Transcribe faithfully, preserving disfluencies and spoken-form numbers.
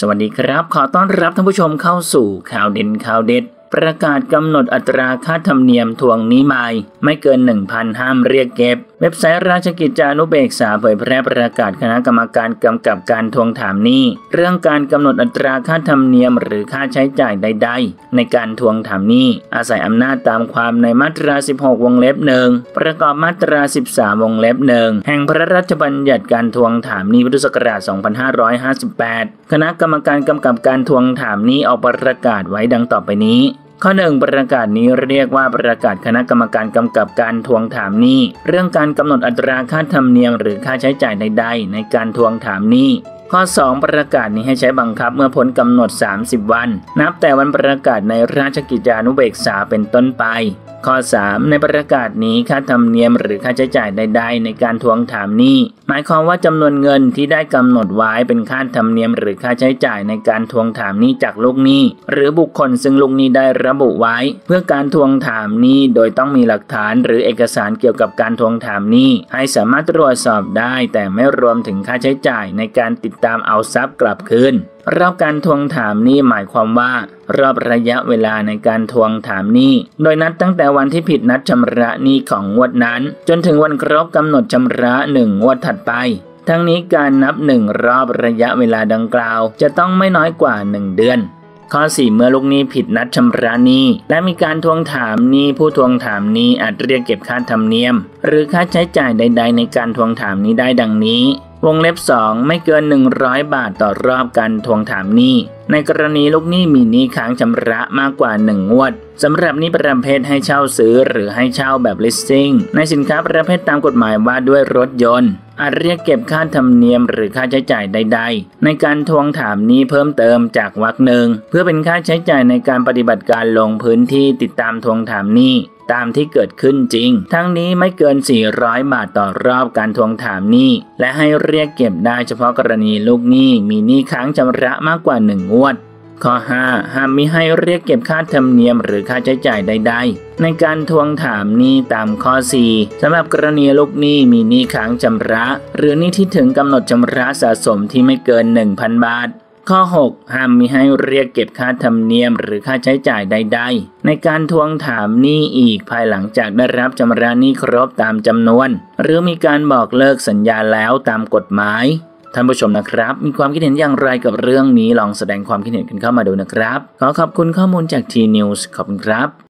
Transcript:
วัสดีครับขอต้อนรับท่านผู้ชมเข้าสู่ข่าวเด่นข่าวเด็ดประกาศกำหนดอัตราค่าธรรมเนียมทวงหนี้ใหม่ไม่เกิน หนึ่งพัน ห้ามเรียกเก็บเว็บไซต์ราชกิจจานุเบกษาเผยแพร่ประกาศคณะกรรมการกำกับการทวงถามหนี้เรื่องการกำหนดอัตราค่าธรรมเนียมหรือค่าใช้จ่ายใดๆในการทวงถามหนี้อาศัยอำนาจตามความในมาตราสิบหกวงเล็บหนึ่งประกอบมาตราสิบสามวงเล็บหนึ่งแห่งพระราชบัญญัติการทวงถามหนี้พุทธศักราชสองพันห้าร้อยห้าสิบแปดคณะกรรมการกำกับการทวงถามหนี้ออกประกาศไว้ดังต่อไปนี้ข้อหนึ่งประกาศนี้เรียกว่าประกาศคณะกรรมการกำกับการทวงถามหนี้เรื่องการกำหนดอัตราค่าธรรมเนียมหรือค่าใช้จ่ายใดๆในการทวงถามหนี้ข้อสองประกาศนี้ให้ใช้บังคับเมื่อพ้นกำหนดสามสิบวันนับแต่วันประกาศในราชกิจจานุเบกษาเป็นต้นไปข้อสามในประกาศนี้ค่าธรรมเนียมหรือค่าใช้จ่ายใดๆในการทวงถามหนี้หมายความว่าจำนวนเงินที่ได้กำหนดไว้เป็นค่าธรรมเนียมหรือค่าใช้จ่ายในการทวงถามหนี้จากลูกหนี้หรือบุคคลซึ่งลูกหนี้ได้ระบุไว้เพื่อการทวงถามหนี้โดยต้องมีหลักฐานหรือเอกสารเกี่ยวกับการทวงถามหนี้ให้สามารถตรวจสอบได้แต่ไม่รวมถึงค่าใช้จ่ายในการติดตามเอาทรัพย์กลับคืนรอบการทวงถามหนี้หมายความว่ารอบระยะเวลาในการทวงถามหนี้โดยนัดตั้งแต่วันที่ผิดนัดชำระหนี้ของงวดนั้นจนถึงวันครบกำหนดชำระหนึ่งงวดถัดไปทั้งนี้การนับหนึ่งรอบระยะเวลาดังกล่าวจะต้องไม่น้อยกว่าหนึ่งเดือนข้อสี่เมื่อลูกหนี้ผิดนัดชำระหนี้และมีการทวงถามหนี้ผู้ทวงถามหนี้อาจเรียกเก็บค่าธรรมเนียมหรือค่าใช้จ่ายใดๆในการทวงถามหนี้ได้ดังนี้วงเล็บสองไม่เกินหนึ่งร้อยบาทต่อรอบการทวงถามหนี้ในกรณีลูกหนี้มีหนี้ค้างชำระมากกว่าหนึ่งงวดสำหรับหนี้ประเภทให้เช่าซื้อหรือให้เช่าแบบ leasing ในสินค้าประเภทตามกฎหมายว่าด้วยรถยนต์อาจเรียกเก็บค่าธรรมเนียมหรือค่าใช้จ่ายใดๆในการทวงถามหนี้เพิ่มเติมจากวรรคหนึ่งเพื่อเป็นค่าใช้จ่ายในการปฏิบัติการลงพื้นที่ติดตามทวงถามหนี้ตามที่เกิดขึ้นจริงทั้งนี้ไม่เกินสี่ร้อยบาทต่อรอบการทวงถามหนี้และให้เรียกเก็บได้เฉพาะกรณีลูกหนี้มีหนี้ค้างชำระมากกว่าหนึ่งงวดข้อห้าห้ามมิให้เรียกเก็บค่าธรรมเนียมหรือค่าใช้จ่ายใดๆในการทวงถามหนี้ตามข้อสี่สำหรับกรณีลูกหนี้มีหนี้ค้างชำระหรือหนี้ที่ถึงกำหนดชำระสะสมที่ไม่เกิน หนึ่งพัน บาทข้อหกห้ามมิให้เรียกเก็บค่าธรรมเนียมหรือค่าใช้จ่ายใดๆในการทวงถามหนี้อีกภายหลังจากได้รับชำระหนี้ครบตามจำนวนหรือมีการบอกเลิกสัญญาแล้วตามกฎหมายท่านผู้ชมนะครับมีความคิดเห็นอย่างไรกับเรื่องนี้ลองแสดงความคิดเห็นกันเข้ามาดูนะครับขอขอบคุณข้อมูลจาก ที นิวส์ ขอบคุณครับ